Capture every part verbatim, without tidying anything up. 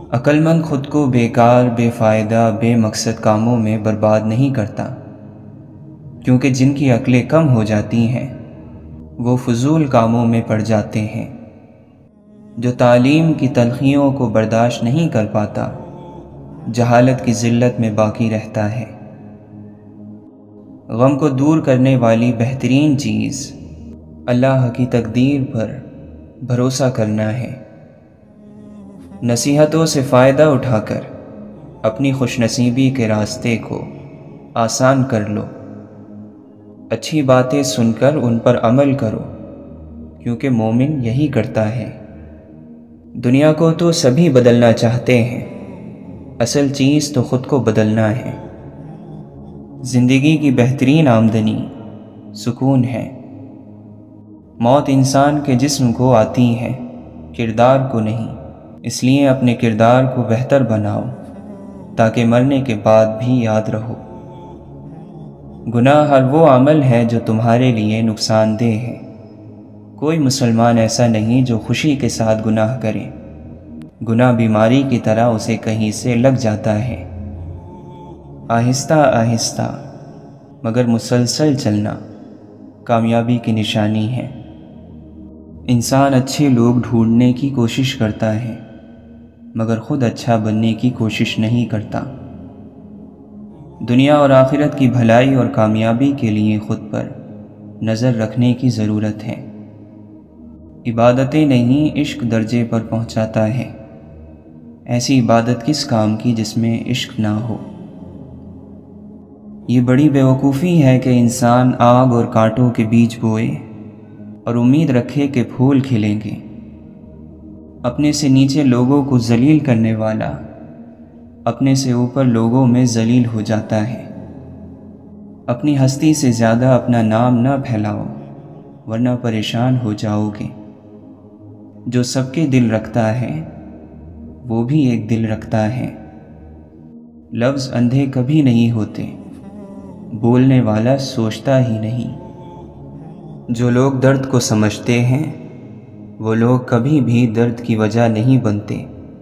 عقلمند خود کو بیکار، بے فائدہ، بے مقصد کاموں میں برباد نہیں کرتا، کیونکہ جن کی عقلیں کم ہو جاتی ہیں وہ فضول کاموں میں پڑ جاتے ہیں۔ جو تعلیم کی تلخیوں کو برداشت نہیں کر پاتا، جہالت کی ذلت میں باقی رہتا ہے۔ غم کو دور کرنے والی بہترین چیز اللہ کی تقدیر پر بھروسہ کرنا ہے۔ نصیحتوں سے فائدہ اٹھا کر اپنی خوش نصیبی کے راستے کو آسان کر لو۔ اچھی باتیں سن کر ان پر عمل کرو، کیونکہ مومن یہی کرتا ہے۔ دنیا کو تو سبھی بدلنا چاہتے ہیں، اصل چیز تو خود کو بدلنا ہے۔ زندگی کی بہترین آمدنی سکون ہے۔ موت انسان کے جسم کو آتی ہے، کردار کو نہیں۔ اس لیے اپنے کردار کو بہتر بناؤ تاکہ مرنے کے بعد بھی یاد رہو۔ گناہ ہر وہ عمل ہے جو تمہارے لیے نقصان دہ ہے۔ کوئی مسلمان ایسا نہیں جو خوشی کے ساتھ گناہ کرے۔ گناہ بیماری کی طرح اسے کہیں سے لگ جاتا ہے۔ آہستہ آہستہ مگر مسلسل چلنا کامیابی کی نشانی ہے۔ انسان اچھے لوگ ڈھونڈنے کی کوشش کرتا ہے، مگر خود اچھا بننے کی کوشش نہیں کرتا۔ دنیا اور آخرت کی بھلائی اور کامیابی کے لیے خود پر نظر رکھنے کی ضرورت ہے۔ عبادتیں نہیں، عشق درجے پر پہنچاتا ہے۔ ایسی عبادت کس کام کی جس میں عشق نہ ہو؟ یہ بڑی بیوقوفی ہے کہ انسان آگ اور کانٹوں کے بیج بوئے اور امید رکھے کہ پھول کھلیں گے۔ اپنے سے نیچے لوگوں کو ذلیل کرنے والا اپنے سے اوپر لوگوں میں ذلیل ہو جاتا ہے۔ اپنی ہستی سے زیادہ اپنا نام نہ پھیلاؤ، ورنہ پریشان ہو جاؤ گے۔ جو سب کے دل رکھتا ہے وہ بھی ایک دل رکھتا ہے۔ لفظ اندھے کبھی نہیں ہوتے، بولنے والا سوچتا ہی نہیں۔ جو لوگ درد کو سمجھتے ہیں وہ لوگ کبھی بھی درد کی وجہ نہیں بنتے۔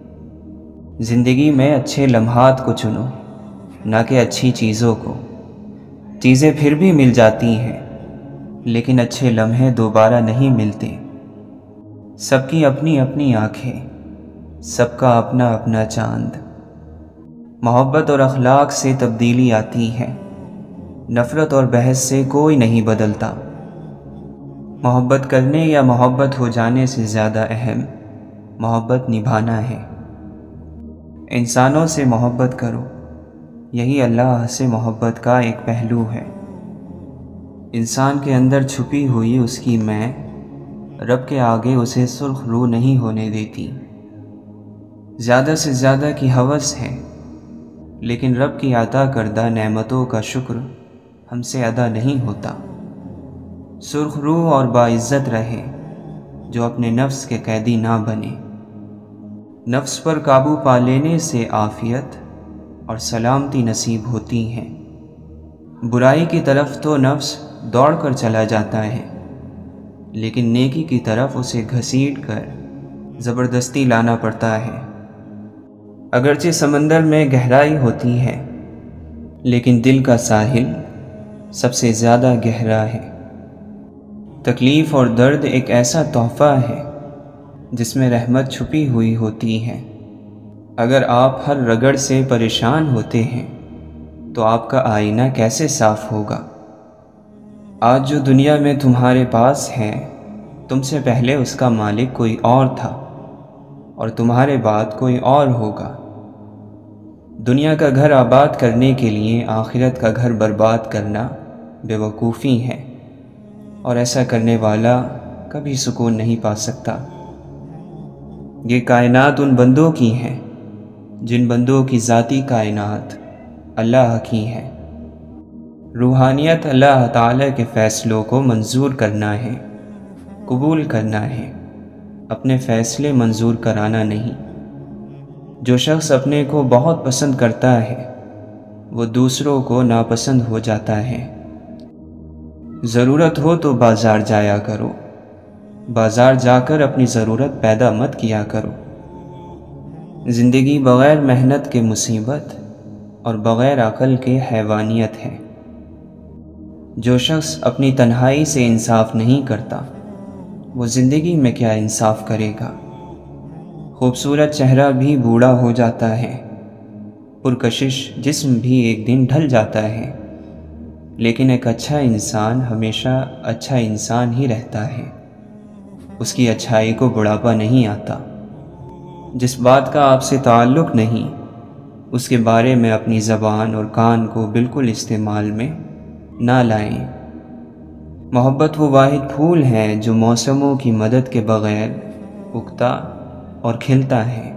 زندگی میں اچھے لمحات کو چنو، نہ کہ اچھی چیزوں کو۔ چیزیں پھر بھی مل جاتی ہیں، لیکن اچھے لمحے دوبارہ نہیں ملتے۔ سب کی اپنی اپنی آنکھیں، سب کا اپنا اپنا چاند۔ محبت اور اخلاق سے تبدیلی آتی ہے، نفرت اور بحث سے کوئی نہیں بدلتا۔ محبت کرنے یا محبت ہو جانے سے زیادہ اہم محبت نبھانا ہے۔ انسانوں سے محبت کرو، یہی اللہ سے محبت کا ایک پہلو ہے۔ انسان کے اندر چھپی ہوئی اس کی میں رب کے آگے اسے سرخ رو نہیں ہونے دیتی۔ زیادہ سے زیادہ کی ہوس ہے، لیکن رب کی عطا کردہ نعمتوں کا شکر ہم سے ادا نہیں ہوتا۔ سرخ رو اور باعزت رہے جو اپنے نفس کے قیدی نہ بنے۔ نفس پر قابو پا لینے سے عافیت اور سلامتی نصیب ہوتی ہے۔ برائی کی طرف تو نفس دوڑ کر چلا جاتا ہے، لیکن نیکی کی طرف اسے گھسیٹ کر زبردستی لانا پڑتا ہے۔ اگرچہ سمندر میں گہرائی ہوتی ہے، لیکن دل کا ساحل سب سے زیادہ گہرا ہے۔ تکلیف اور درد ایک ایسا تحفہ ہے جس میں رحمت چھپی ہوئی ہوتی ہے۔ اگر آپ ہر رگڑ سے پریشان ہوتے ہیں تو آپ کا آئینہ کیسے صاف ہوگا؟ آج جو دنیا میں تمہارے پاس ہے، تم سے پہلے اس کا مالک کوئی اور تھا اور تمہارے بعد کوئی اور ہوگا۔ دنیا کا گھر آباد کرنے کے لیے آخرت کا گھر برباد کرنا بیوقوفی ہے، اور ایسا کرنے والا کبھی سکون نہیں پا سکتا۔ یہ کائنات ان بندوں کی ہیں جن بندوں کی ذاتی کائنات اللہ کی ہے۔ روحانیت اللہ تعالیٰ کے فیصلوں کو منظور کرنا ہے، قبول کرنا ہے، اپنے فیصلے منظور کرانا نہیں۔ جو شخص اپنے کو بہت پسند کرتا ہے وہ دوسروں کو ناپسند ہو جاتا ہے۔ ضرورت ہو تو بازار جایا کرو، بازار جا کر اپنی ضرورت پیدا مت کیا کرو۔ زندگی بغیر محنت کے مصیبت اور بغیر عقل کے حیوانیت ہے۔ جو شخص اپنی تنہائی سے انصاف نہیں کرتا وہ زندگی میں کیا انصاف کرے گا۔ خوبصورت چہرہ بھی بوڑھا ہو جاتا ہے، پرکشش جسم بھی ایک دن ڈھل جاتا ہے، لیکن ایک اچھا انسان ہمیشہ اچھا انسان ہی رہتا ہے۔ اس کی اچھائی کو بڑھاپا نہیں آتا۔ جس بات کا آپ سے تعلق نہیں اس کے بارے میں اپنی زبان اور کان کو بالکل استعمال میں نہ لائیں۔ محبت وہ واحد پھول ہے جو موسموں کی مدد کے بغیر اگتا اور کھلتا ہے۔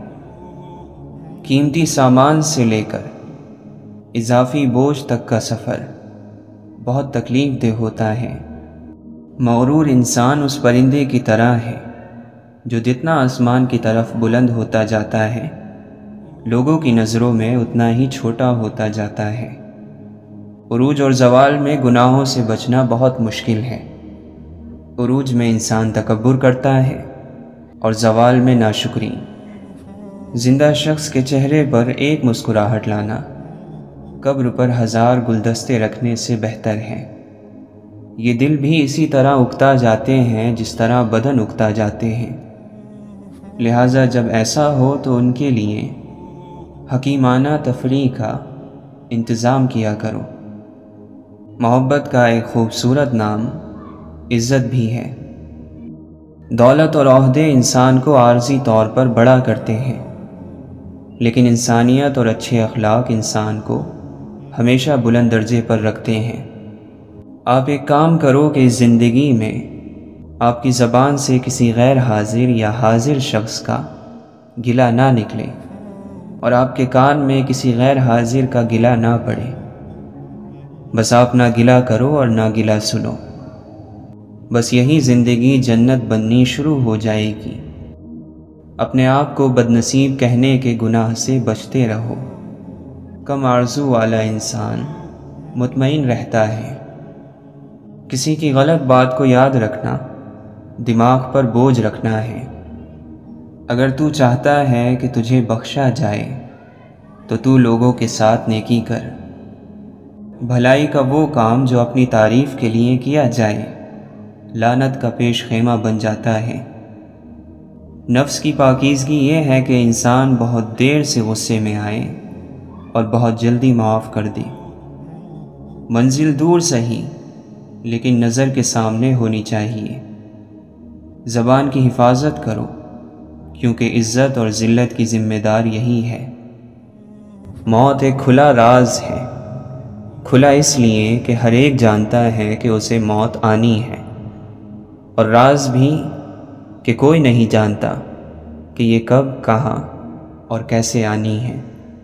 قیمتی سامان سے لے کر اضافی بوجھ تک کا سفر بہت تکلیف دہ ہوتا ہے۔ مغرور انسان اس پرندے کی طرح ہے جو جتنا آسمان کی طرف بلند ہوتا جاتا ہے لوگوں کی نظروں میں اتنا ہی چھوٹا ہوتا جاتا ہے۔ عروج اور زوال میں گناہوں سے بچنا بہت مشکل ہے۔ عروج میں انسان تکبر کرتا ہے اور زوال میں ناشکری۔ زندہ شخص کے چہرے پر ایک مسکراہٹ لانا قبر پر ہزار گلدستے رکھنے سے بہتر ہے۔ یہ دل بھی اسی طرح اگتا جاتے ہیں جس طرح بدن اگتا جاتے ہیں، لہٰذا جب ایسا ہو تو ان کے لیے حکیمانہ تفریح کا انتظام کیا کرو۔ محبت کا ایک خوبصورت نام عزت بھی ہے۔ دولت اور عہدے انسان کو عارضی طور پر بڑا کرتے ہیں، لیکن انسانیت اور اچھے اخلاق انسان کو ہمیشہ بلند درجے پر رکھتے ہیں۔ آپ ایک کام کرو کہ اس زندگی میں آپ کی زبان سے کسی غیر حاضر یا حاضر شخص کا گلہ نہ نکلے اور آپ کے کان میں کسی غیر حاضر کا گلہ نہ پڑے۔ بس آپ نہ گلہ کرو اور نہ گلہ سنو، بس یہی زندگی جنت بننی شروع ہو جائے گی۔ اپنے آپ کو بدنصیب کہنے کے گناہ سے بچتے رہو۔ کم آرزو والا انسان مطمئن رہتا ہے۔ کسی کی غلط بات کو یاد رکھنا دماغ پر بوجھ رکھنا ہے۔ اگر تو چاہتا ہے کہ تجھے بخشا جائے تو تو لوگوں کے ساتھ نیکی کر۔ بھلائی کا وہ کام جو اپنی تعریف کے لیے کیا جائے لعنت کا پیش خیمہ بن جاتا ہے۔ نفس کی پاکیزگی یہ ہے کہ انسان بہت دیر سے غصے میں آئے اور بہت جلدی معاف کر دے۔ منزل دور سہی لیکن نظر کے سامنے ہونی چاہیے۔ زبان کی حفاظت کرو کیونکہ عزت اور ذلت کی ذمہ دار یہی ہے۔ موت ایک کھلا راز ہے، کھلا اس لیے کہ ہر ایک جانتا ہے کہ اسے موت آنی ہے، اور راز بھی کہ کوئی نہیں جانتا کہ یہ کب، کہاں اور کیسے آنی ہے۔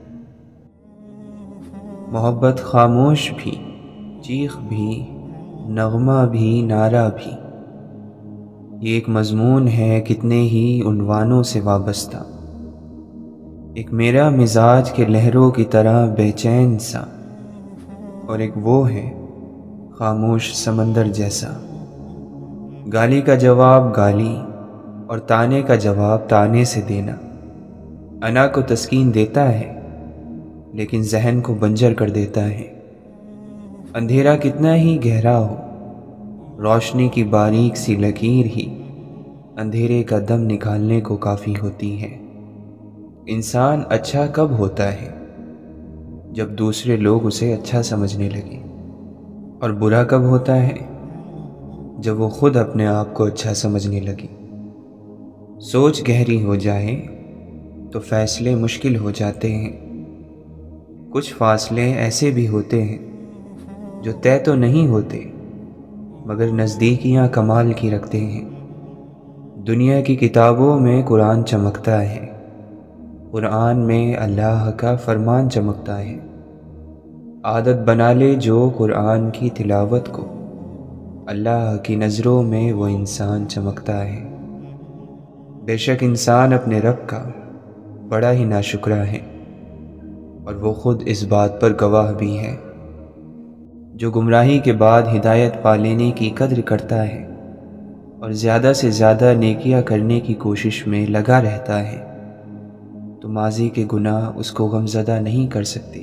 محبت خاموش بھی، چیخ بھی، نغمہ بھی، نعرہ بھی، یہ ایک مضمون ہے کتنے ہی عنوانوں سے وابستہ۔ ایک میرا مزاج کے لہروں کی طرح بے چین سا، اور ایک وہ ہے خاموش سمندر جیسا۔ گالی کا جواب گالی اور تانے کا جواب تانے سے دینا انا کو تسکین دیتا ہے لیکن ذہن کو بنجر کر دیتا ہے۔ اندھیرا کتنا ہی گہرا ہو، روشنی کی باریک سی لکیر ہی اندھیرے کا دم نکالنے کو کافی ہوتی ہے۔ انسان اچھا کب ہوتا ہے؟ جب دوسرے لوگ اسے اچھا سمجھنے لگے۔ اور برا کب ہوتا ہے؟ جب وہ خود اپنے آپ کو اچھا سمجھنے لگے۔ سوچ گہری ہو جائے تو فیصلے مشکل ہو جاتے ہیں۔ کچھ فاصلے ایسے بھی ہوتے ہیں جو طے تو نہیں ہوتے مگر نزدیکیاں کمال کی رکھتے ہیں۔ دنیا کی کتابوں میں قرآن چمکتا ہے، قرآن میں اللہ کا فرمان چمکتا ہے۔ عادت بنا لے جو قرآن کی تلاوت کو، اللہ کی نظروں میں وہ انسان چمکتا ہے۔ بے شک انسان اپنے رب کا بڑا ہی ناشکرا ہے، اور وہ خود اس بات پر گواہ بھی ہے۔ جو گمراہی کے بعد ہدایت پا لینے کی قدر کرتا ہے اور زیادہ سے زیادہ نیکیاں کرنے کی کوشش میں لگا رہتا ہے، تو ماضی کے گناہ اس کو غمزدہ نہیں کر سکتے۔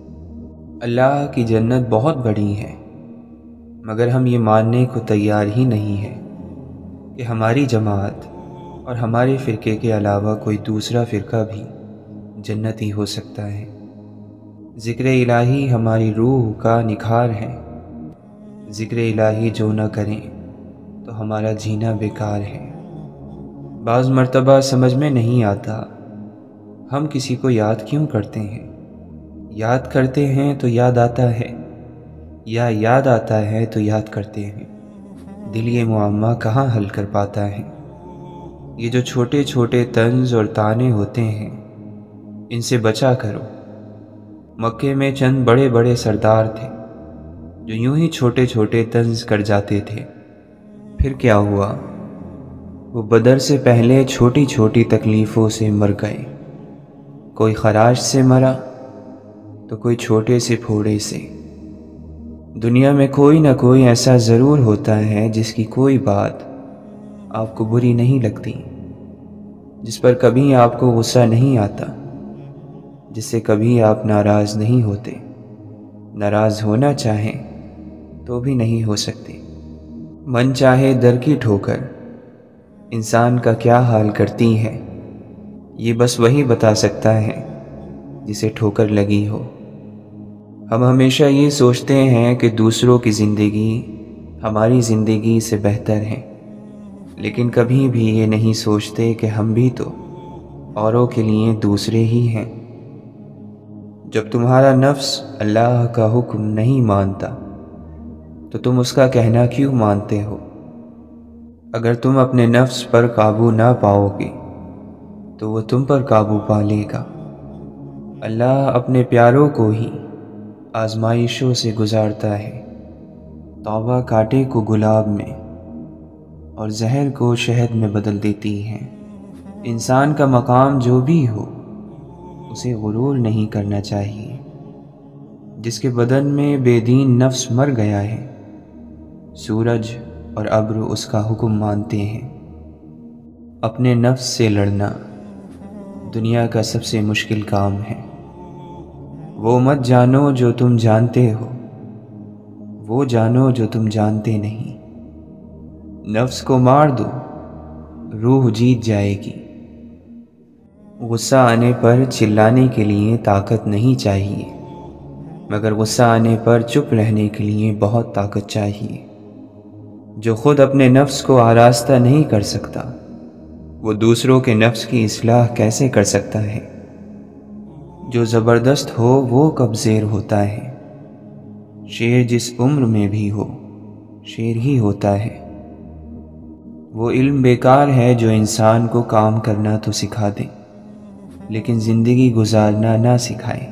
اللہ کی جنت بہت بڑی ہے، مگر ہم یہ ماننے کو تیار ہی نہیں ہیں کہ ہماری جماعت اور ہمارے فرقے کے علاوہ کوئی دوسرا فرقہ بھی جنتی ہو سکتا ہے۔ ذکر الہی ہماری روح کا نکھار ہے۔ ذکر الہی جو نہ کریں تو ہمارا جینا بیکار ہے۔ بعض مرتبہ سمجھ میں نہیں آتا ہم کسی کو یاد کیوں کرتے ہیں۔ یاد کرتے ہیں تو یاد آتا ہے، یا یاد آتا ہے تو یاد کرتے ہیں۔ دل یہ معمہ کہاں حل کر پاتا ہے۔ یہ جو چھوٹے چھوٹے طنز اور طعنے ہوتے ہیں، ان سے بچا کرو۔ مکے میں چند بڑے بڑے سردار تھے جو یوں ہی چھوٹے چھوٹے طنز کر جاتے تھے۔ پھر کیا ہوا؟ وہ بدر سے پہلے چھوٹی چھوٹی تکلیفوں سے مر گئے۔ کوئی خراش سے مرا تو کوئی چھوٹے سے پھوڑے سے۔ دنیا میں کوئی نہ کوئی ایسا ضرور ہوتا ہے جس کی کوئی بات آپ کو بری نہیں لگتی، جس پر کبھی آپ کو غصہ نہیں آتا، جس سے کبھی آپ ناراض نہیں ہوتے۔ ناراض ہونا چاہیں تو بھی نہیں ہو سکتے۔ من چاہے در کی ٹھوکر انسان کا کیا حال کرتی ہے، یہ بس وہی بتا سکتا ہے جسے ٹھوکر لگی ہو۔ ہم ہمیشہ یہ سوچتے ہیں کہ دوسروں کی زندگی ہماری زندگی سے بہتر ہے، لیکن کبھی بھی یہ نہیں سوچتے کہ ہم بھی تو اوروں کے لیے دوسرے ہی ہیں۔ جب تمہارا نفس اللہ کا حکم نہیں مانتا تو تم اس کا کہنا کیوں مانتے ہو؟ اگر تم اپنے نفس پر قابو نہ پاؤ گے تو وہ تم پر قابو پا لے گا۔ اللہ اپنے پیاروں کو ہی آزمائشوں سے گزارتا ہے۔ توبہ کانٹے کو گلاب میں اور زہر کو شہد میں بدل دیتی ہے۔ انسان کا مقام جو بھی ہو، اسے غرور نہیں کرنا چاہیے۔ جس کے بدن میں بے دین نفس مر گیا ہے، سورج اور ابر اس کا حکم مانتے ہیں۔ اپنے نفس سے لڑنا دنیا کا سب سے مشکل کام ہے۔ وہ مت جانو جو تم جانتے ہو، وہ جانو جو تم جانتے نہیں۔ نفس کو مار دو، روح جیت جائے گی۔ غصہ آنے پر چلانے کے لیے طاقت نہیں چاہیے، مگر غصہ آنے پر چپ رہنے کے لیے بہت طاقت چاہیے۔ جو خود اپنے نفس کو آراستہ نہیں کر سکتا، وہ دوسروں کے نفس کی اصلاح کیسے کر سکتا ہے؟ جو زبردست ہو وہ کب زیر ہوتا ہے؟ شیر جس عمر میں بھی ہو، شیر ہی ہوتا ہے۔ وہ علم بیکار ہے جو انسان کو کام کرنا تو سکھا دے، لیکن زندگی گزارنا نہ سکھائے۔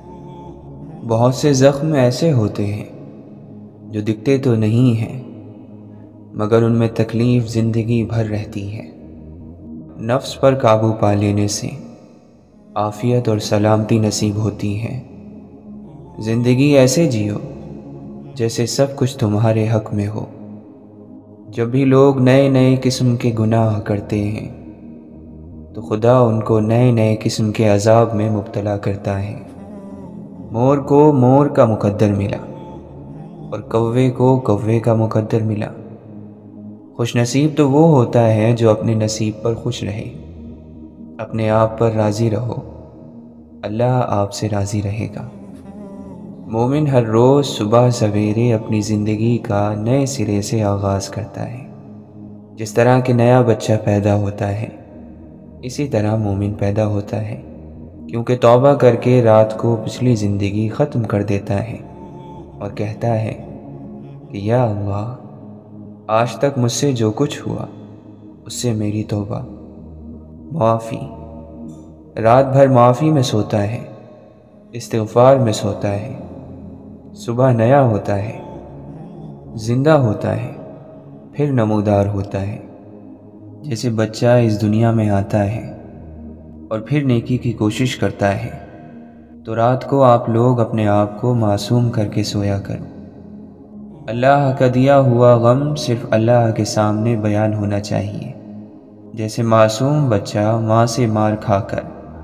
بہت سے زخم ایسے ہوتے ہیں جو دکھتے تو نہیں ہیں، مگر ان میں تکلیف زندگی بھر رہتی ہے۔ نفس پر قابو پا لینے سے عافیت اور سلامتی نصیب ہوتی ہے۔ زندگی ایسے جیو جیسے سب کچھ تمہارے حق میں ہو۔ جب بھی لوگ نئے نئے قسم کے گناہ کرتے ہیں تو خدا ان کو نئے نئے قسم کے عذاب میں مبتلا کرتا ہے۔ مور کو مور کا مقدر ملا اور کوے کو کوے کا مقدر ملا۔ خوش نصیب تو وہ ہوتا ہے جو اپنے نصیب پر خوش رہے۔ اپنے آپ پر راضی رہو، اللہ آپ سے راضی رہے گا۔ مومن ہر روز صبح سویرے اپنی زندگی کا نئے سرے سے آغاز کرتا ہے۔ جس طرح کہ نیا بچہ پیدا ہوتا ہے، اسی طرح مومن پیدا ہوتا ہے، کیونکہ توبہ کر کے رات کو پچھلی زندگی ختم کر دیتا ہے اور کہتا ہے کہ یا اللہ، آج تک مجھ سے جو کچھ ہوا اس سے میری توبہ، معافی۔ رات بھر معافی میں سوتا ہے، استغفار میں سوتا ہے۔ صبح نیا ہوتا ہے، زندہ ہوتا ہے، پھر نمودار ہوتا ہے۔ جیسے بچہ اس دنیا میں آتا ہے اور پھر نیکی کی کوشش کرتا ہے، تو رات کو آپ لوگ اپنے آپ کو معصوم کر کے سویا کرو۔ اللہ کا دیا ہوا غم صرف اللہ کے سامنے بیان ہونا چاہیے۔ جیسے معصوم بچہ ماں سے مار کھا کر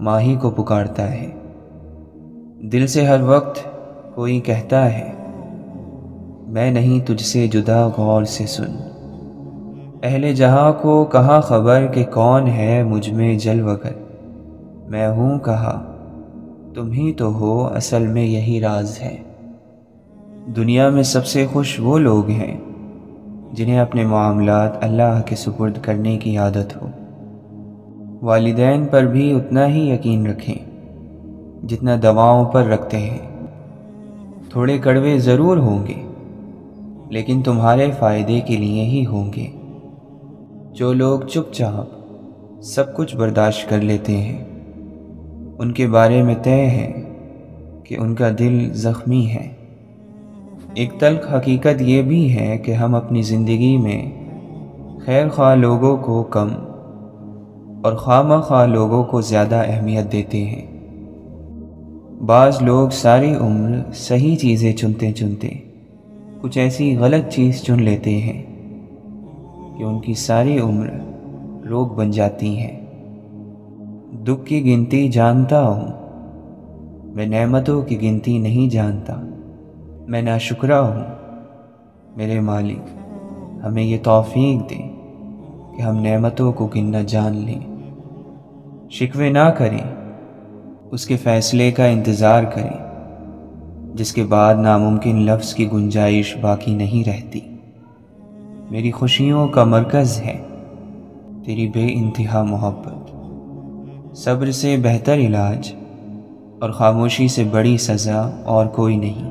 ماہی کو پکارتا ہے۔ دل سے ہر وقت کوئی کہتا ہے میں نہیں تجھ سے جدا، غور سے سن۔ اہل جہاں کو کہاں خبر کہ کون ہے مجھ میں جلوہ گر، میں ہوں کہا تم ہی تو ہو، اصل میں یہی راز ہے۔ دنیا میں سب سے خوش وہ لوگ ہیں جنہیں اپنے معاملات اللہ کے سپرد کرنے کی عادت ہو۔ والدین پر بھی اتنا ہی یقین رکھیں جتنا دواؤں پر رکھتے ہیں۔ تھوڑے کڑوے ضرور ہوں گے لیکن تمہارے فائدے کے لیے ہی ہوں گے۔ جو لوگ چپ چاپ سب کچھ برداشت کر لیتے ہیں ان کے بارے میں طے ہے کہ ان کا دل زخمی ہے۔ ایک تلخ حقیقت یہ بھی ہے کہ ہم اپنی زندگی میں خیر خواہ لوگوں کو کم اور خواہ خواہ لوگوں کو زیادہ اہمیت دیتے ہیں۔ بعض لوگ ساری عمر صحیح چیزیں چنتے چنتے کچھ ایسی غلط چیز چن لیتے ہیں کہ ان کی ساری عمر روگ بن جاتی ہے۔ دکھ کی گنتی جانتا ہوں، میں نعمتوں کی گنتی نہیں جانتا۔ میں ناشکرا ہوں، میرے مالک ہمیں یہ توفیق دے کہ ہم نعمتوں کو گننا جان لیں۔ شکوے نہ کریں، اس کے فیصلے کا انتظار کریں جس کے بعد ناممکن لفظ کی گنجائش باقی نہیں رہتی۔ میری خوشیوں کا مرکز ہے تیری بے انتہا محبت۔ صبر سے بہتر علاج اور خاموشی سے بڑی سزا اور کوئی نہیں۔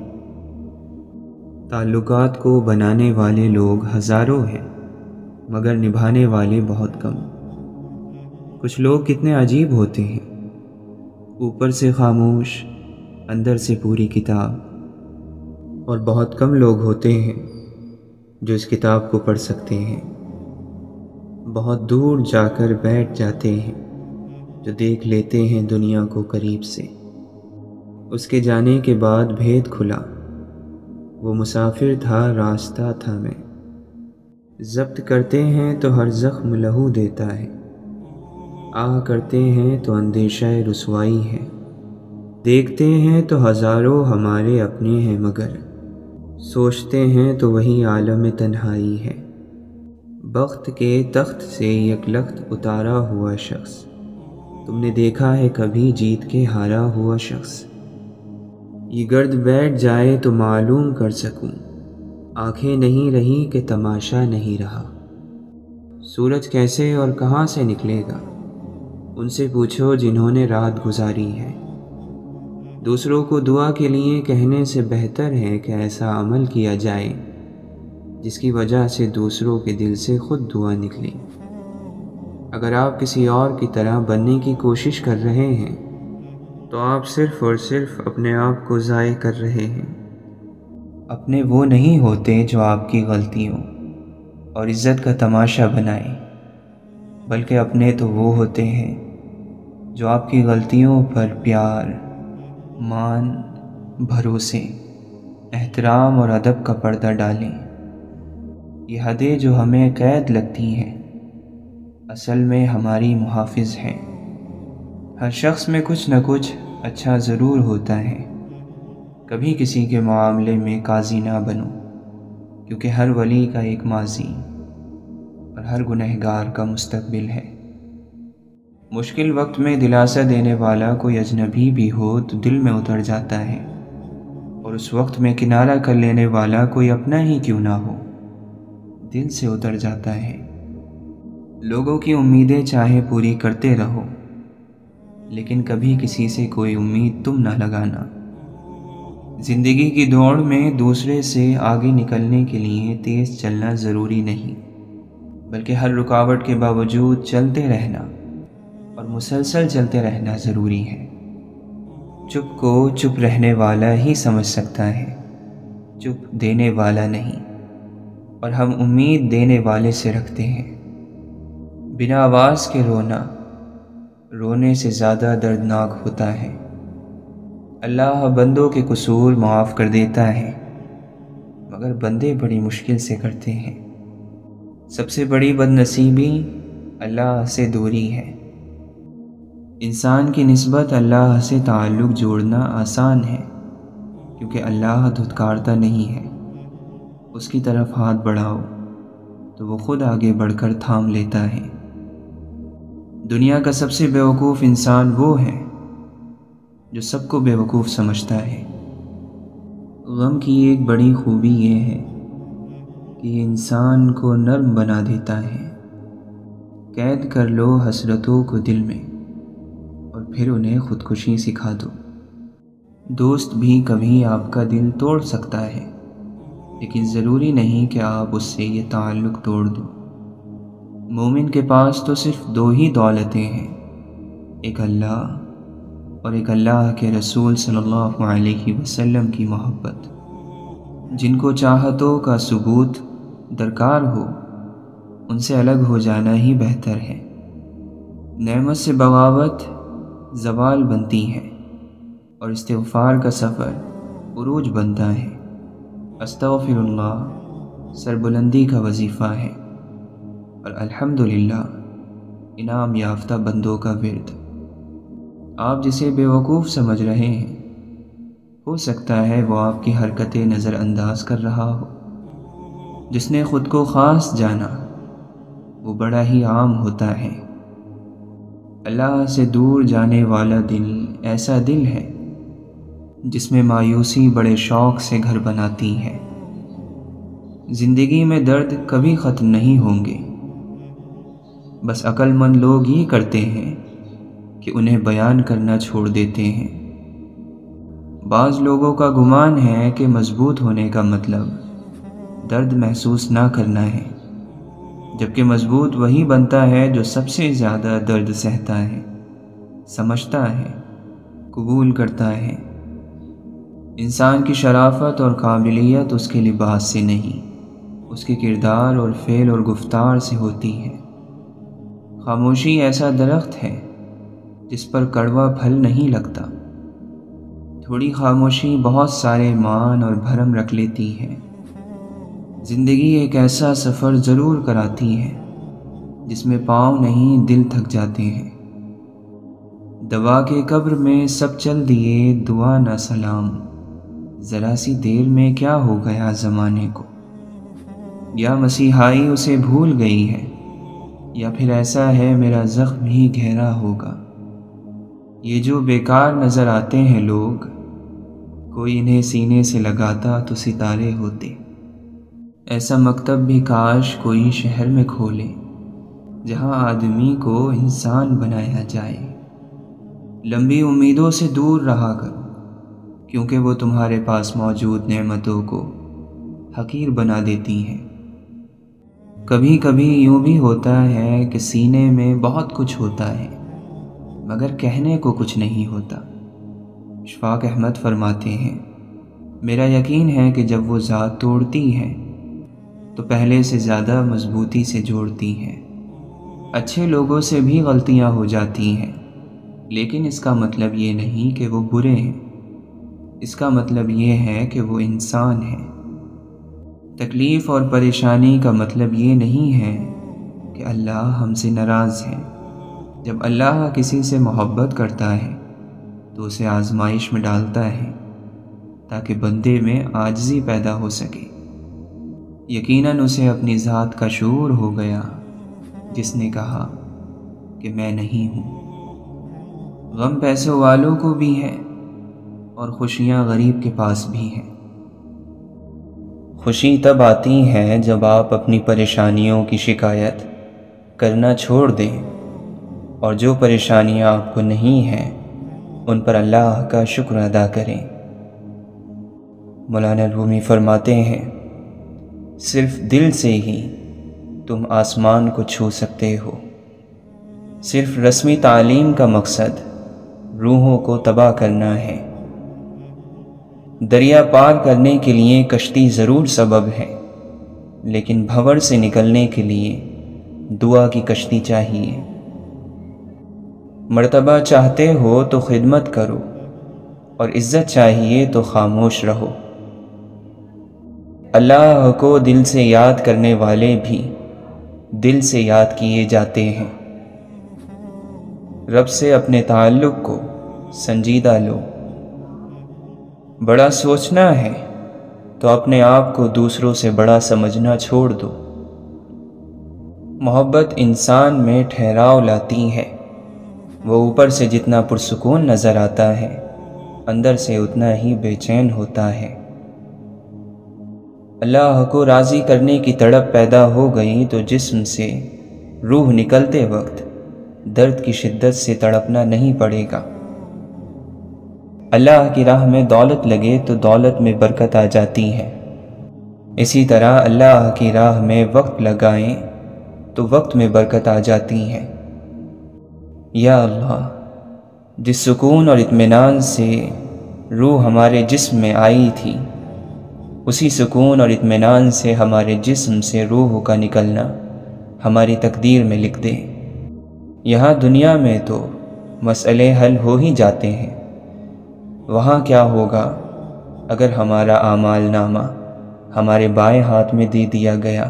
تعلقات کو بنانے والے لوگ ہزاروں ہیں مگر نبھانے والے بہت کم۔ کچھ لوگ کتنے عجیب ہوتے ہیں، اوپر سے خاموش اندر سے پوری کتاب، اور بہت کم لوگ ہوتے ہیں جو اس کتاب کو پڑھ سکتے ہیں۔ بہت دور جا کر بیٹھ جاتے ہیں جو دیکھ لیتے ہیں دنیا کو قریب سے۔ اس کے جانے کے بعد بھید کھلا، وہ مسافر تھا راستہ تھا میں۔ ضبط کرتے ہیں تو ہر زخم لہو دیتا ہے، آہ کرتے ہیں تو اندیشہ رسوائی ہے۔ دیکھتے ہیں تو ہزاروں ہمارے اپنے ہیں مگر سوچتے ہیں تو وہی عالم تنہائی ہے۔ بخت کے تخت سے یک لخت اتارا ہوا شخص تم نے دیکھا ہے کبھی جیت کے ہارا ہوا شخص؟ یہ گرد بیٹھ جائے تو معلوم کر سکوں، آنکھیں نہیں رہی کہ تماشا نہیں رہا۔ سورج کیسے اور کہاں سے نکلے گا ان سے پوچھو جنہوں نے رات گزاری ہے۔ دوسروں کو دعا کے لیے کہنے سے بہتر ہے کہ ایسا عمل کیا جائے جس کی وجہ سے دوسروں کے دل سے خود دعا نکلے۔ اگر آپ کسی اور کی طرح بننے کی کوشش کر رہے ہیں تو آپ صرف اور صرف اپنے آپ کو ضائع کر رہے ہیں۔ اپنے وہ نہیں ہوتے جو آپ کی غلطیوں اور عزت کا تماشا بنائیں، بلکہ اپنے تو وہ ہوتے ہیں جو آپ کی غلطیوں پر پیار، مان، بھروسے، احترام اور ادب کا پردہ ڈالیں۔ یہ حدیں جو ہمیں قید لگتی ہیں اصل میں ہماری محافظ ہیں۔ ہر شخص میں کچھ نہ کچھ اچھا ضرور ہوتا ہے۔ کبھی کسی کے معاملے میں قاضی نہ بنو، کیونکہ ہر ولی کا ایک ماضی اور ہر گنہگار کا مستقبل ہے۔ مشکل وقت میں دلاسا دینے والا کوئی اجنبی بھی ہو تو دل میں اتر جاتا ہے، اور اس وقت میں کنارہ کر لینے والا کوئی اپنا ہی کیوں نہ ہو دل سے اتر جاتا ہے۔ لوگوں کی امیدیں چاہے پوری کرتے رہو لیکن کبھی کسی سے کوئی امید تم نہ لگانا۔ زندگی کی دوڑ میں دوسرے سے آگے نکلنے کے لیے تیز چلنا ضروری نہیں، بلکہ ہر رکاوٹ کے باوجود چلتے رہنا اور مسلسل چلتے رہنا ضروری ہے۔ چپ کو چپ رہنے والا ہی سمجھ سکتا ہے، چپ دینے والا نہیں، اور ہم امید دینے والے سے رکھتے ہیں۔ بنا آواز کے رونا رونے سے زیادہ دردناک ہوتا ہے۔ اللہ بندوں کے قصور معاف کر دیتا ہے مگر بندے بڑی مشکل سے کرتے ہیں۔ سب سے بڑی بد نصیبی اللہ سے دوری ہے۔ انسان کی نسبت اللہ سے تعلق جوڑنا آسان ہے، کیونکہ اللہ دھتکارتا نہیں ہے۔ اس کی طرف ہاتھ بڑھاؤ تو وہ خود آگے بڑھ کر تھام لیتا ہے۔ دنیا کا سب سے بیوقوف انسان وہ ہے جو سب کو بیوقوف سمجھتا ہے۔ غم کی ایک بڑی خوبی یہ ہے کہ یہ انسان کو نرم بنا دیتا ہے۔ قید کر لو حسرتوں کو دل میں اور پھر انہیں خودکشی سکھا دو۔ دوست بھی کبھی آپ کا دل توڑ سکتا ہے، لیکن ضروری نہیں کہ آپ اس سے یہ تعلق توڑ دو۔ مومن کے پاس تو صرف دو ہی دولتیں ہیں، ایک اللہ اور ایک اللہ کے رسول صلی اللہ علیہ وسلم کی محبت۔ جن کو چاہتوں کا ثبوت درکار ہو، ان سے الگ ہو جانا ہی بہتر ہے۔ نعمت سے بغاوت زوال بنتی ہے اور استغفار کا سفر عروج بنتا ہے۔ استغفر اللہ سربلندی کا وظیفہ ہے اور الحمدللہ انعام یافتہ بندوں کا ورد۔ آپ جسے بیوقوف سمجھ رہے ہیں، ہو سکتا ہے وہ آپ کی حرکتیں نظر انداز کر رہا ہو۔ جس نے خود کو خاص جانا وہ بڑا ہی عام ہوتا ہے۔ اللہ سے دور جانے والا دل ایسا دل ہے جس میں مایوسی بڑے شوق سے گھر بناتی ہے۔ زندگی میں درد کبھی ختم نہیں ہوں گے، بس عقل مند لوگ یہ کرتے ہیں کہ انہیں بیان کرنا چھوڑ دیتے ہیں۔ بعض لوگوں کا گمان ہے کہ مضبوط ہونے کا مطلب درد محسوس نہ کرنا ہے، جبکہ مضبوط وہی بنتا ہے جو سب سے زیادہ درد سہتا ہے، سمجھتا ہے، قبول کرتا ہے۔ انسان کی شرافت اور قابلیت اس کے لباس سے نہیں، اس کے کردار اور فعل اور گفتار سے ہوتی ہے۔ خاموشی ایسا درخت ہے جس پر کڑوا پھل نہیں لگتا۔ تھوڑی خاموشی بہت سارے مان اور بھرم رکھ لیتی ہے۔ زندگی ایک ایسا سفر ضرور کراتی ہے جس میں پاؤں نہیں دل تھک جاتے ہیں۔ دوا کے قبر میں سب چل دیے دعا نہ سلام، ذرا سی دیر میں کیا ہو گیا زمانے کو۔ یا مسیحائی اسے بھول گئی ہے، یا پھر ایسا ہے میرا زخم ہی گہرا ہوگا۔ یہ جو بیکار نظر آتے ہیں لوگ، کوئی انہیں سینے سے لگاتا تو ستارے ہوتے۔ ایسا مکتب بھی کاش کوئی شہر میں کھولے جہاں آدمی کو انسان بنایا جائے۔ لمبی امیدوں سے دور رہا کرو، کیونکہ وہ تمہارے پاس موجود نعمتوں کو حقیر بنا دیتی ہیں۔ کبھی کبھی یوں بھی ہوتا ہے کہ سینے میں بہت کچھ ہوتا ہے مگر کہنے کو کچھ نہیں ہوتا۔ اشفاق احمد فرماتے ہیں، میرا یقین ہے کہ جب وہ ذات توڑتی ہے تو پہلے سے زیادہ مضبوطی سے جوڑتی ہے۔ اچھے لوگوں سے بھی غلطیاں ہو جاتی ہیں، لیکن اس کا مطلب یہ نہیں کہ وہ برے ہیں، اس کا مطلب یہ ہے کہ وہ انسان ہیں۔ تکلیف اور پریشانی کا مطلب یہ نہیں ہے کہ اللہ ہم سے ناراض ہے۔ جب اللہ کسی سے محبت کرتا ہے تو اسے آزمائش میں ڈالتا ہے تاکہ بندے میں عاجزی پیدا ہو سکے۔ یقیناً اسے اپنی ذات کا شعور ہو گیا جس نے کہا کہ میں نہیں ہوں۔ غم پیسوں والوں کو بھی ہے اور خوشیاں غریب کے پاس بھی ہیں۔ خوشی تب آتی ہے جب آپ اپنی پریشانیوں کی شکایت کرنا چھوڑ دیں اور جو پریشانیاں آپ کو نہیں ہیں ان پر اللہ کا شکر ادا کریں۔ مولانا رومی فرماتے ہیں، صرف دل سے ہی تم آسمان کو چھو سکتے ہو۔ صرف رسمی تعلیم کا مقصد روحوں کو تباہ کرنا ہے۔ دریا پار کرنے کے لیے کشتی ضرور سبب ہے، لیکن بھنور سے نکلنے کے لیے دعا کی کشتی چاہیے۔ مرتبہ چاہتے ہو تو خدمت کرو اور عزت چاہیے تو خاموش رہو۔ اللہ کو دل سے یاد کرنے والے بھی دل سے یاد کیے جاتے ہیں۔ رب سے اپنے تعلق کو سنجیدہ لو۔ بڑا سوچنا ہے تو اپنے آپ کو دوسروں سے بڑا سمجھنا چھوڑ دو۔ محبت انسان میں ٹھہراؤ لاتی ہے، وہ اوپر سے جتنا پرسکون نظر آتا ہے اندر سے اتنا ہی بے چین ہوتا ہے۔ اللہ کو راضی کرنے کی تڑپ پیدا ہو گئی تو جسم سے روح نکلتے وقت درد کی شدت سے تڑپنا نہیں پڑے گا۔ اللہ کی راہ میں دولت لگے تو دولت میں برکت آ جاتی ہے، اسی طرح اللہ کی راہ میں وقت لگائیں تو وقت میں برکت آ جاتی ہے۔ یا اللہ، جس سکون اور اطمینان سے روح ہمارے جسم میں آئی تھی، اسی سکون اور اطمینان سے ہمارے جسم سے روح کا نکلنا ہماری تقدیر میں لکھ دے۔ یہاں دنیا میں تو مسئلے حل ہو ہی جاتے ہیں، وہاں کیا ہوگا اگر ہمارا اعمال نامہ ہمارے بائیں ہاتھ میں دے دیا گیا؟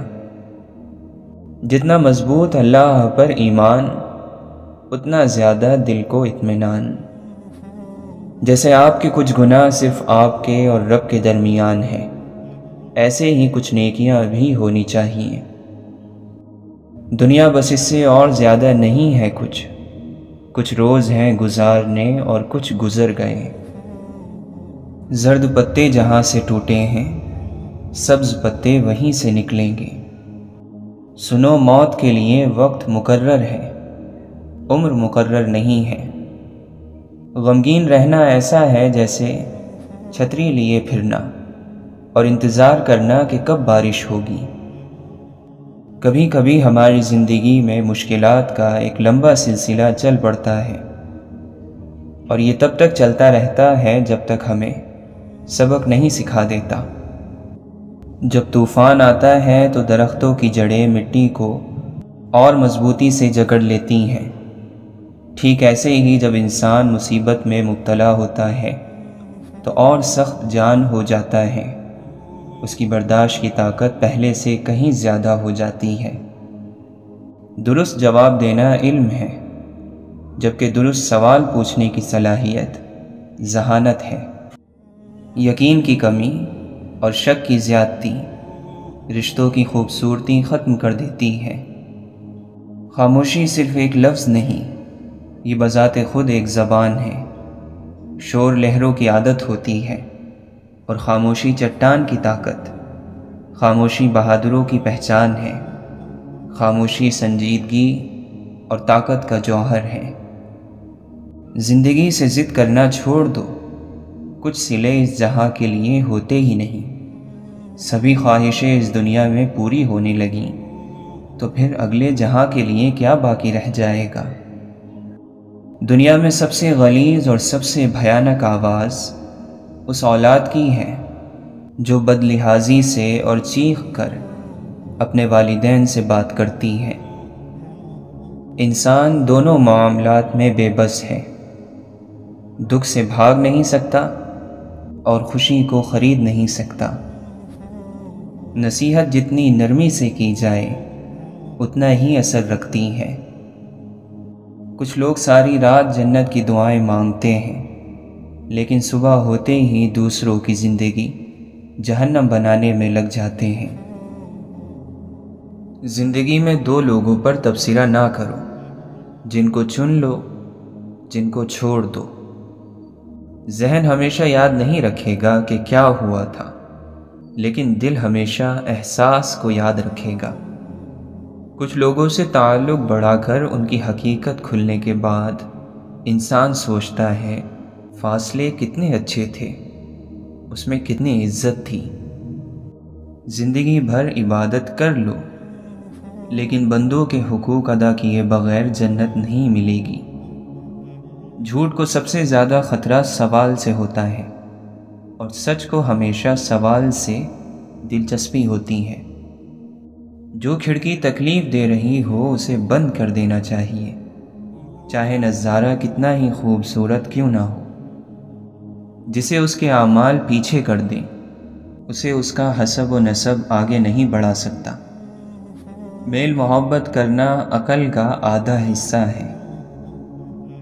جتنا مضبوط اللہ پر ایمان اتنا زیادہ دل کو اطمینان۔ جیسے آپ کے کچھ گناہ صرف آپ کے اور رب کے درمیان ہیں، ایسے ہی کچھ نیکیاں بھی ہونی چاہیے۔ دنیا بس اس سے اور زیادہ نہیں ہے، کچھ کچھ روز ہیں گزارنے اور کچھ گزر گئے۔ زرد پتے جہاں سے ٹوٹے ہیں سبز پتے وہیں سے نکلیں گے۔ سنو، موت کے لیے وقت مقرر ہے، عمر مقرر نہیں ہے۔ غمگین رہنا ایسا ہے جیسے چھتری لیے پھرنا اور انتظار کرنا کہ کب بارش ہوگی۔ کبھی کبھی ہماری زندگی میں مشکلات کا ایک لمبا سلسلہ چل پڑتا ہے، اور یہ تب تک چلتا رہتا ہے جب تک ہمیں سبق نہیں سکھا دیتا۔ جب طوفان آتا ہے تو درختوں کی جڑیں مٹی کو اور مضبوطی سے جکڑ لیتی ہیں، ٹھیک ایسے ہی جب انسان مصیبت میں مبتلا ہوتا ہے تو اور سخت جان ہو جاتا ہے، اس کی برداشت کی طاقت پہلے سے کہیں زیادہ ہو جاتی ہے۔ درست جواب دینا علم ہے، جبکہ درست سوال پوچھنے کی صلاحیت ذہانت ہے۔ یقین کی کمی اور شک کی زیادتی رشتوں کی خوبصورتی ختم کر دیتی ہے۔ خاموشی صرف ایک لفظ نہیں، یہ بذات خود ایک زبان ہے۔ شور لہروں کی عادت ہوتی ہے اور خاموشی چٹان کی طاقت۔ خاموشی بہادروں کی پہچان ہے، خاموشی سنجیدگی اور طاقت کا جوہر ہے۔ زندگی سے ضد کرنا چھوڑ دو، کچھ صلے اس جہاں کے لیے ہوتے ہی نہیں۔ سبھی خواہشیں اس دنیا میں پوری ہونے لگیں تو پھر اگلے جہاں کے لیے کیا باقی رہ جائے گا؟ دنیا میں سب سے غلیظ اور سب سے بھیانک آواز اس اولاد کی ہے جو بد لحاظی سے اور چیخ کر اپنے والدین سے بات کرتی ہے۔ انسان دونوں معاملات میں بے بس ہے، دکھ سے بھاگ نہیں سکتا اور خوشی کو خرید نہیں سکتا۔ نصیحت جتنی نرمی سے کی جائے اتنا ہی اثر رکھتی ہے۔ کچھ لوگ ساری رات جنت کی دعائیں مانگتے ہیں، لیکن صبح ہوتے ہی دوسروں کی زندگی جہنم بنانے میں لگ جاتے ہیں۔ زندگی میں دو لوگوں پر تبصرہ نہ کرو، جن کو چن لو، جن کو چھوڑ دو۔ ذہن ہمیشہ یاد نہیں رکھے گا کہ کیا ہوا تھا، لیکن دل ہمیشہ احساس کو یاد رکھے گا۔ کچھ لوگوں سے تعلق بڑھا کر ان کی حقیقت کھلنے کے بعد انسان سوچتا ہے فاصلے کتنے اچھے تھے، اس میں کتنی عزت تھی۔ زندگی بھر عبادت کر لو، لیکن بندوں کے حقوق ادا کیے بغیر جنت نہیں ملے گی۔ جھوٹ کو سب سے زیادہ خطرہ سوال سے ہوتا ہے، اور سچ کو ہمیشہ سوال سے دلچسپی ہوتی ہے۔ جو کھڑکی تکلیف دے رہی ہو اسے بند کر دینا چاہیے، چاہے نظارہ کتنا ہی خوبصورت کیوں نہ ہو۔ جسے اس کے اعمال پیچھے کر دیں اسے اس کا حسب و نسب آگے نہیں بڑھا سکتا۔ میل محبت کرنا عقل کا آدھا حصہ ہے۔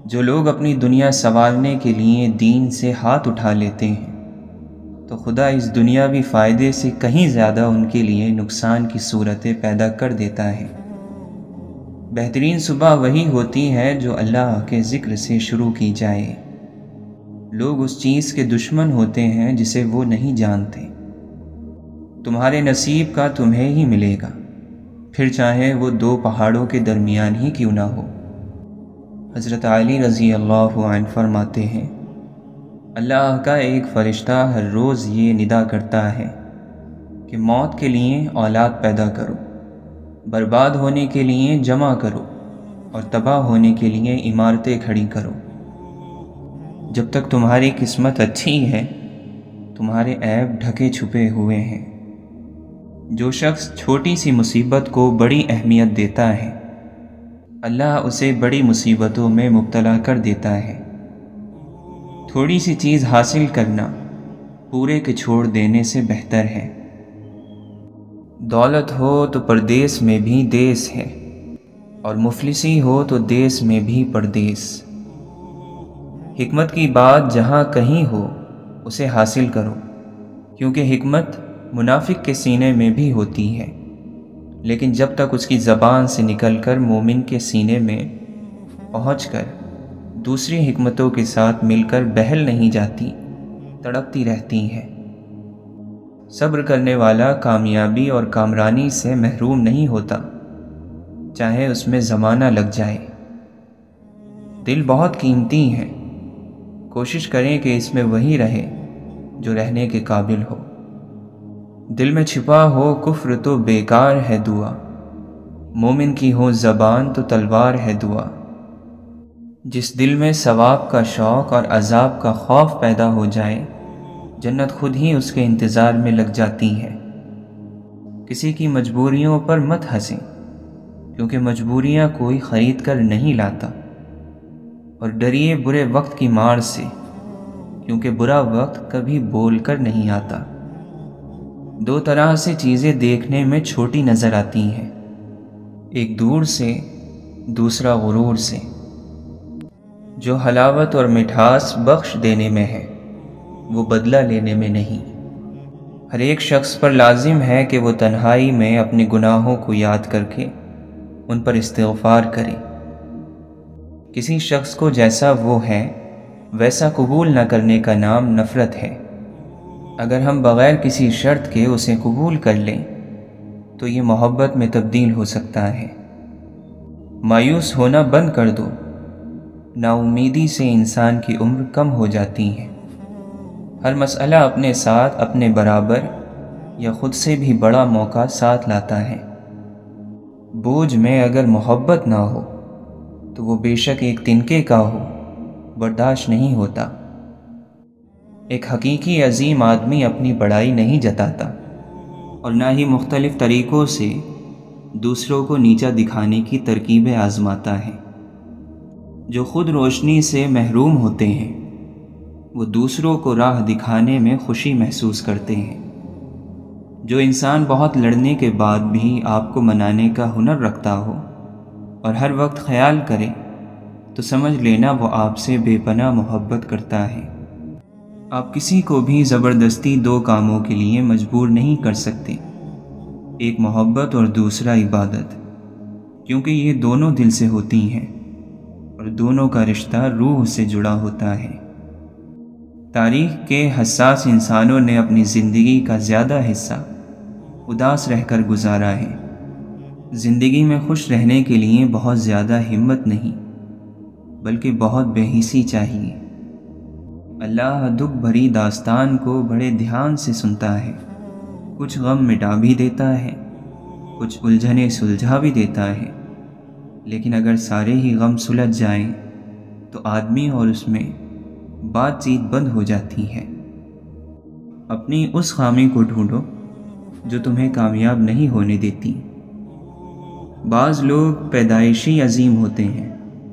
جو لوگ اپنی دنیا سنوارنے کے لیے دین سے ہاتھ اٹھا لیتے ہیں تو خدا اس دنیاوی فائدے سے کہیں زیادہ ان کے لیے نقصان کی صورتیں پیدا کر دیتا ہے۔ بہترین صبح وہی ہوتی ہے جو اللہ کے ذکر سے شروع کی جائے۔ لوگ اس چیز کے دشمن ہوتے ہیں جسے وہ نہیں جانتے۔ تمہارے نصیب کا تمہیں ہی ملے گا، پھر چاہے وہ دو پہاڑوں کے درمیان ہی کیوں نہ ہو۔ حضرت علی رضی اللہ عنہ فرماتے ہیں، اللہ کا ایک فرشتہ ہر روز یہ ندا کرتا ہے کہ موت کے لیے اولاد پیدا کرو، برباد ہونے کے لیے جمع کرو، اور تباہ ہونے کے لیے عمارتیں کھڑی کرو۔ جب تک تمہاری قسمت اچھی ہے تمہارے عیب ڈھکے چھپے ہوئے ہیں۔ جو شخص چھوٹی سی مصیبت کو بڑی اہمیت دیتا ہے اللہ اسے بڑی مصیبتوں میں مبتلا کر دیتا ہے۔ تھوڑی سی چیز حاصل کرنا پورے کے چھوڑ دینے سے بہتر ہے۔ دولت ہو تو پردیس میں بھی دیس ہے، اور مفلسی ہو تو دیس میں بھی پردیس۔ حکمت کی بات جہاں کہیں ہو اسے حاصل کرو، کیونکہ حکمت منافق کے سینے میں بھی ہوتی ہے، لیکن جب تک اس کی زبان سے نکل کر مومن کے سینے میں پہنچ کر دوسری حکمتوں کے ساتھ مل کر بہل نہیں جاتی، تڑپتی رہتی ہے۔ صبر کرنے والا کامیابی اور کامرانی سے محروم نہیں ہوتا، چاہے اس میں زمانہ لگ جائے۔ دل بہت قیمتی ہے، کوشش کریں کہ اس میں وہی رہے جو رہنے کے قابل ہو۔ دل میں چھپا ہو کفر تو بیکار ہے دعا، مومن کی ہو زبان تو تلوار ہے دعا۔ جس دل میں ثواب کا شوق اور عذاب کا خوف پیدا ہو جائے جنت خود ہی اس کے انتظار میں لگ جاتی ہے۔ کسی کی مجبوریوں پر مت ہنسیں، کیونکہ مجبوریاں کوئی خرید کر نہیں لاتا، اور ڈریے برے وقت کی مار سے، کیونکہ برا وقت کبھی بول کر نہیں آتا۔ دو طرح سے چیزیں دیکھنے میں چھوٹی نظر آتی ہیں، ایک دور سے، دوسرا غرور سے۔ جو حلاوت اور مٹھاس بخش دینے میں ہے وہ بدلہ لینے میں نہیں۔ ہر ایک شخص پر لازم ہے کہ وہ تنہائی میں اپنے گناہوں کو یاد کر کے ان پر استغفار کرے۔ کسی شخص کو جیسا وہ ہے ویسا قبول نہ کرنے کا نام نفرت ہے۔ اگر ہم بغیر کسی شرط کے اسے قبول کر لیں تو یہ محبت میں تبدیل ہو سکتا ہے۔ مایوس ہونا بند کر دو، نا امیدی سے انسان کی عمر کم ہو جاتی ہے۔ ہر مسئلہ اپنے ساتھ اپنے برابر یا خود سے بھی بڑا موقع ساتھ لاتا ہے۔ بوجھ میں اگر محبت نہ ہو تو وہ بے شک ایک تنکے کا ہو، برداشت نہیں ہوتا۔ ایک حقیقی عظیم آدمی اپنی بڑائی نہیں جتاتا، اور نہ ہی مختلف طریقوں سے دوسروں کو نیچا دکھانے کی ترکیبیں آزماتا ہے۔ جو خود روشنی سے محروم ہوتے ہیں وہ دوسروں کو راہ دکھانے میں خوشی محسوس کرتے ہیں۔ جو انسان بہت لڑنے کے بعد بھی آپ کو منانے کا ہنر رکھتا ہو اور ہر وقت خیال کرے تو سمجھ لینا وہ آپ سے بے پناہ محبت کرتا ہے۔ آپ کسی کو بھی زبردستی دو کاموں کے لیے مجبور نہیں کر سکتے، ایک محبت اور دوسرا عبادت، کیونکہ یہ دونوں دل سے ہوتی ہیں اور دونوں کا رشتہ روح سے جڑا ہوتا ہے۔ تاریخ کے حساس انسانوں نے اپنی زندگی کا زیادہ حصہ اداس رہ کر گزارا ہے۔ زندگی میں خوش رہنے کے لیے بہت زیادہ ہمت نہیں بلکہ بہت بے حسی چاہیے۔ اللہ دکھ بھری داستان کو بڑے دھیان سے سنتا ہے، کچھ غم مٹا بھی دیتا ہے، کچھ الجھنیں سلجھا بھی دیتا ہے، لیکن اگر سارے ہی غم سلجھ جائیں تو آدمی اور اس میں بات چیت بند ہو جاتی ہے۔ اپنی اس خامی کو ڈھونڈو جو تمہیں کامیاب نہیں ہونے دیتی۔ بعض لوگ پیدائشی عظیم ہوتے ہیں،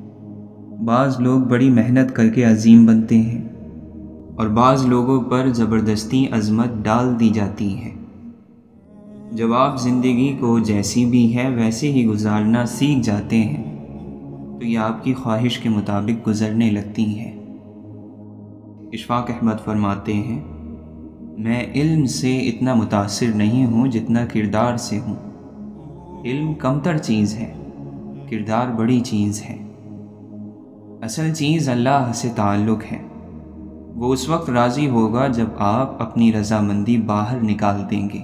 بعض لوگ بڑی محنت کر کے عظیم بنتے ہیں، اور بعض لوگوں پر زبردستی عظمت ڈال دی جاتی ہے۔ جب آپ زندگی کو جیسی بھی ہے ویسے ہی گزارنا سیکھ جاتے ہیں تو یہ آپ کی خواہش کے مطابق گزرنے لگتی ہیں۔ اشفاق احمد فرماتے ہیں، میں علم سے اتنا متاثر نہیں ہوں جتنا کردار سے ہوں۔ علم کمتر چیز ہے، کردار بڑی چیز ہے۔ اصل چیز اللہ سے تعلق ہے۔ وہ اس وقت راضی ہوگا جب آپ اپنی رضامندی باہر نکال دیں گے۔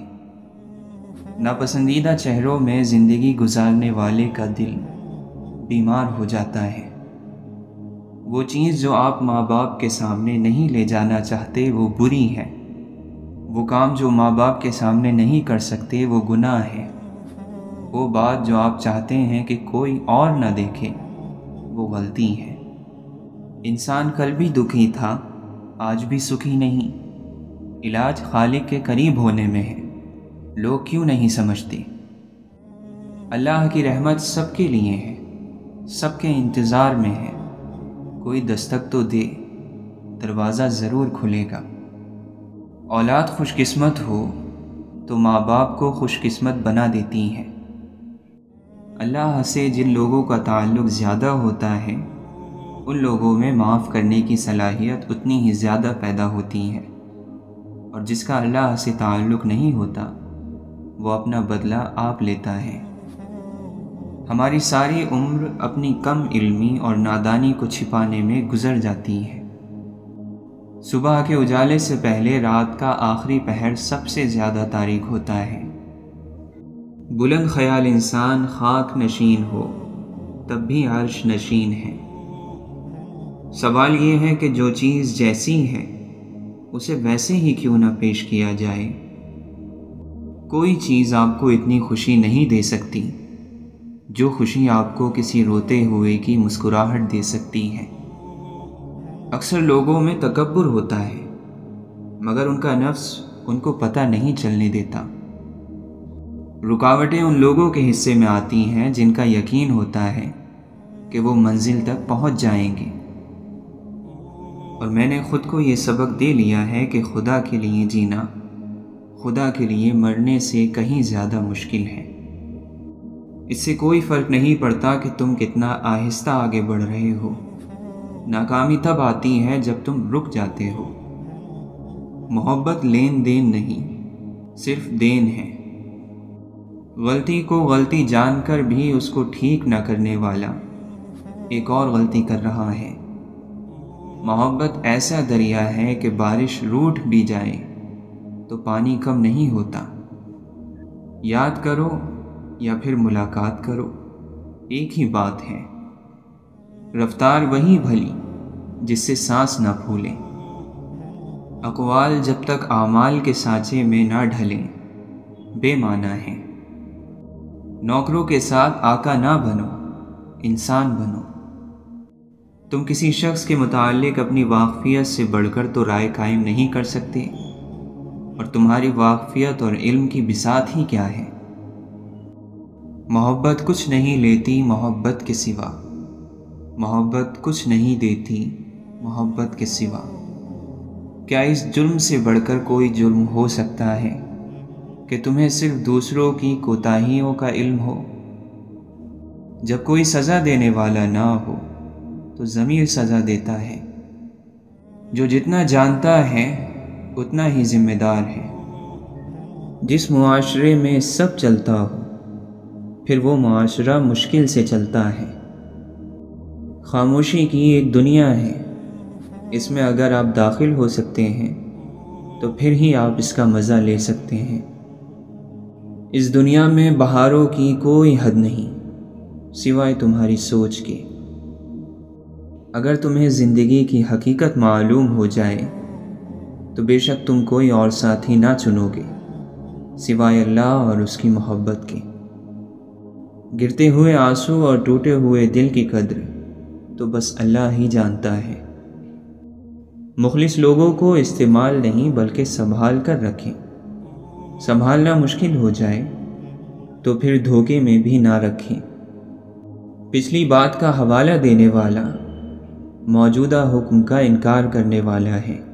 ناپسندیدہ چہروں میں زندگی گزارنے والے کا دل بیمار ہو جاتا ہے۔ وہ چیز جو آپ ماں باپ کے سامنے نہیں لے جانا چاہتے وہ بری ہے۔ وہ کام جو ماں باپ کے سامنے نہیں کر سکتے وہ گناہ ہے۔ وہ بات جو آپ چاہتے ہیں کہ کوئی اور نہ دیکھے وہ غلطی ہے۔ انسان کل بھی دکھی تھا، آج بھی سکھی نہیں۔ علاج خالق کے قریب ہونے میں ہے، لوگ کیوں نہیں سمجھتے؟ اللہ کی رحمت سب کے لیے ہے، سب کے انتظار میں ہے۔ کوئی دستک تو دے، دروازہ ضرور کھلے گا۔ اولاد خوش قسمت ہو تو ماں باپ کو خوش قسمت بنا دیتی ہے۔ اللہ سے جن لوگوں کا تعلق زیادہ ہوتا ہے ان لوگوں میں معاف کرنے کی صلاحیت اتنی ہی زیادہ پیدا ہوتی ہے، اور جس کا اللہ سے تعلق نہیں ہوتا وہ اپنا بدلہ آپ لیتا ہے۔ ہماری ساری عمر اپنی کم علمی اور نادانی کو چھپانے میں گزر جاتی ہے۔ صبح کے اجالے سے پہلے رات کا آخری پہر سب سے زیادہ تاریک ہوتا ہے۔ بلند خیال انسان خاک نشین ہو تب بھی عرش نشین ہے۔ سوال یہ ہے کہ جو چیز جیسی ہے اسے ویسے ہی کیوں نہ پیش کیا جائے۔ کوئی چیز آپ کو اتنی خوشی نہیں دے سکتی جو خوشی آپ کو کسی روتے ہوئے کی مسکراہٹ دے سکتی ہے۔ اکثر لوگوں میں تکبر ہوتا ہے مگر ان کا نفس ان کو پتہ نہیں چلنے دیتا۔ رکاوٹیں ان لوگوں کے حصے میں آتی ہیں جن کا یقین ہوتا ہے کہ وہ منزل تک پہنچ جائیں گے۔ اور میں نے خود کو یہ سبق دے لیا ہے کہ خدا کے لیے جینا خدا کے لیے مرنے سے کہیں زیادہ مشکل ہے۔ اس سے کوئی فرق نہیں پڑتا کہ تم کتنا آہستہ آگے بڑھ رہے ہو۔ ناکامی تب آتی ہے جب تم رک جاتے ہو۔ محبت لین دین نہیں، صرف دین ہے۔ غلطی کو غلطی جان کر بھی اس کو ٹھیک نہ کرنے والا ایک اور غلطی کر رہا ہے۔ محبت ایسا دریا ہے کہ بارش روٹھ بھی جائے تو پانی کم نہیں ہوتا۔ یاد کرو یا پھر ملاقات کرو، ایک ہی بات ہے۔ رفتار وہی بھلی جس سے سانس نہ پھولے۔ اقوال جب تک اعمال کے سانچے میں نہ ڈھلیں بے معنی ہیں۔ نوکروں کے ساتھ آقا نہ بنو، انسان بنو۔ تم کسی شخص کے متعلق اپنی واقفیت سے بڑھ کر تو رائے قائم نہیں کر سکتے، اور تمہاری واقفیت اور علم کی بساط ہی کیا ہے۔ محبت کچھ نہیں لیتی محبت کے سوا، محبت کچھ نہیں دیتی محبت کے سوا۔ کیا اس جرم سے بڑھ کر کوئی جرم ہو سکتا ہے کہ تمہیں صرف دوسروں کی کوتاہیوں کا علم ہو؟ جب کوئی سزا دینے والا نہ ہو تو ضمیر سزا دیتا ہے۔ جو جتنا جانتا ہے اتنا ہی ذمہ دار ہے۔ جس معاشرے میں سب چلتا ہو پھر وہ معاشرہ مشکل سے چلتا ہے۔ خاموشی کی ایک دنیا ہے، اس میں اگر آپ داخل ہو سکتے ہیں تو پھر ہی آپ اس کا مزہ لے سکتے ہیں۔ اس دنیا میں بہاروں کی کوئی حد نہیں سوائے تمہاری سوچ کے۔ اگر تمہیں زندگی کی حقیقت معلوم ہو جائے تو بے شک تم کوئی اور ساتھی نہ چنو گے سوائے اللہ اور اس کی محبت کے۔ گرتے ہوئے آنسو اور ٹوٹے ہوئے دل کی قدر تو بس اللہ ہی جانتا ہے۔ مخلص لوگوں کو استعمال نہیں بلکہ سنبھال کر رکھیں۔ سنبھالنا مشکل ہو جائے تو پھر دھوکے میں بھی نہ رکھیں۔ پچھلی بات کا حوالہ دینے والا موجودہ حکم کا انکار کرنے والا ہے۔